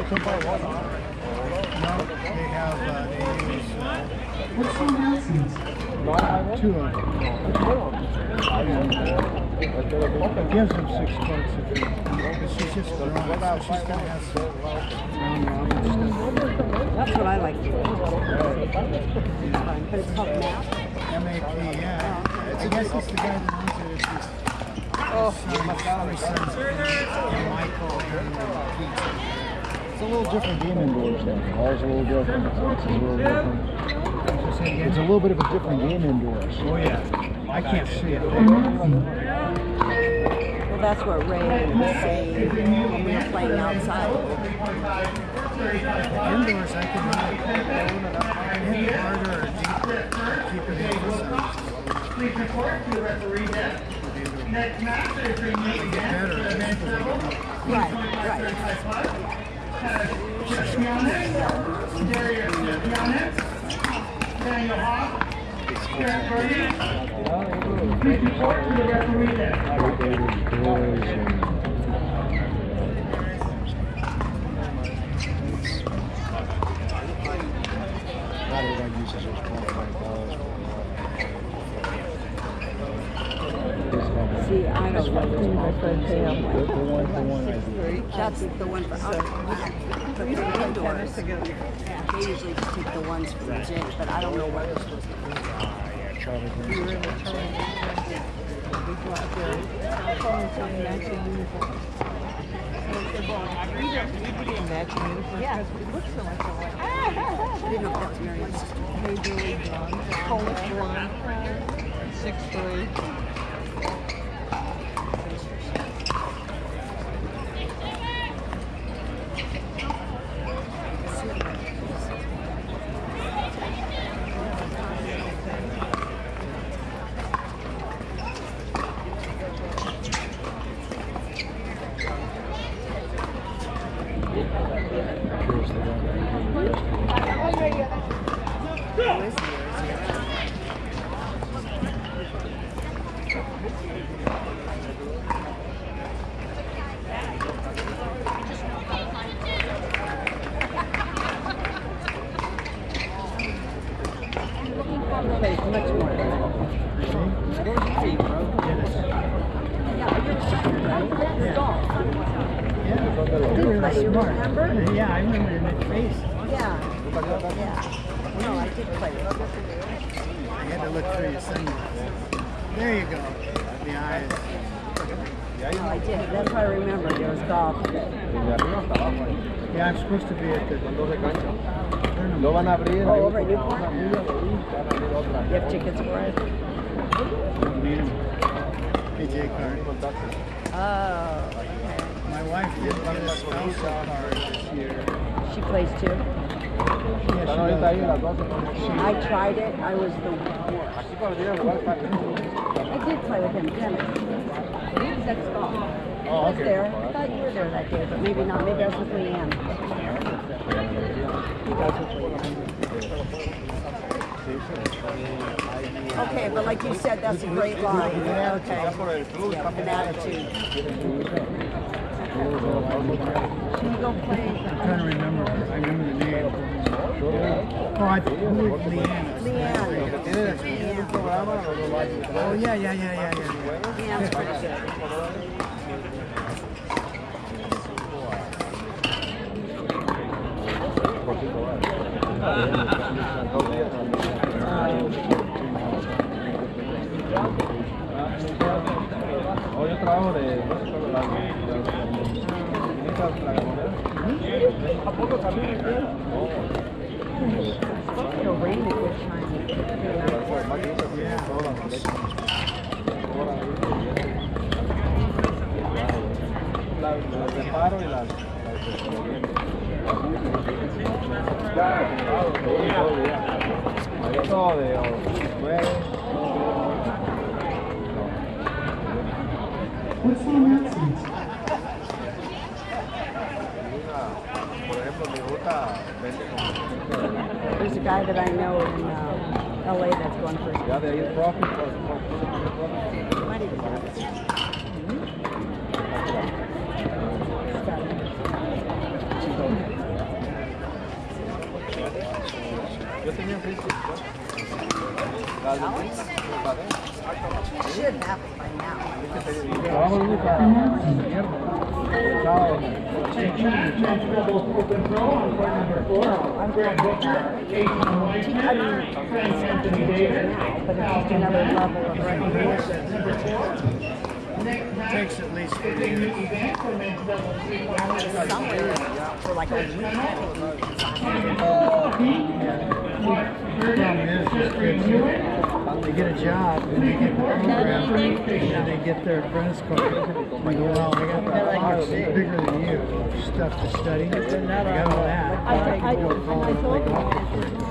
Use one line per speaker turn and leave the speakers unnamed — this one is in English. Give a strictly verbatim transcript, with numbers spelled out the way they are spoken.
No, they have, uh, they use, uh,
What's the announcement?
two of them. And it gives them six bucks if you, but she's just growing, so she's gonna have some round robin stuff.
That's what I like to do. But it's called MAP.
M A P, yeah. I guess it's the guy that owns it. It's his
Oh,
son, three sons, and Michael and Pete.
It's a little different game indoors then. Ours a little different. It's a little different. It's a little bit of a different game indoors.
Oh yeah, I can't see it.
Well, that's what Ray was saying when we were playing outside.
Indoors, I can hit it harder or deeper. Keep it emphasized.
Please report to the referee desk. Next match is being made again.
Right, right.
Daniel Hawk, Derek Birdie. Please report to the referee desk.
Not everybody uses those qualified balls.
See, I don't know which one for
The, the one, the one I do.
That's the one for outdoors. But for indoors, they usually just take the ones for the gym, but I don't know what they're supposed to do.
Yeah, Charlie Green.
Yeah. It looks so much alike. I didn't know if that's Marion's sister.
Hey, Billy Blonde, Polish blonde, six three.
Pays much more.
Really smart.
Remember?
Yeah, I remember in that face.
Yeah. Yeah. No, I did play it.
I had to look through your sunglasses. There you go. The eyes.
Oh, I did. That's what I remember. There was golf.
Yeah, I'm supposed to be at the tournament.
Lo van a abrir.
Oh, over at Newport? You have tickets for it?
P J card.
Oh.
My wife did get a spousal card this year.
She plays too?
Yeah, she does.
I tried it. I was the worst. I did play with him tennis. That's golf. I was there. I thought you were there that day, but maybe not. Maybe I was with Leanne. You guys with Leanne. Okay, but like you said, that's a great line. Okay. Yeah, an attitude. Can you go play?
I'm trying to remember. I remember the name. Oh, I think Leanne.
Leanne.
Oh, yeah, yeah, yeah, yeah, yeah.
Leanne's pretty good.
Hoy yo trabajo de ¿a poco también?
It'll rain a good time.
Las de paro y las todo de
What's the announcement?
por ejemplo, mi ruta vende como
There's a guy that I know in uh, L A that's going for
ya de ahí el profit,
might even have it. Should have it by now. Another level of recognition.
It takes at least three years.
Somewhere for like a week.
The problem is, these kids, they get a job, and they get the program, and then they get their apprentice card. They go, well, I got the box bigger than you, stuff to study. I got all that.
I, I, I, I told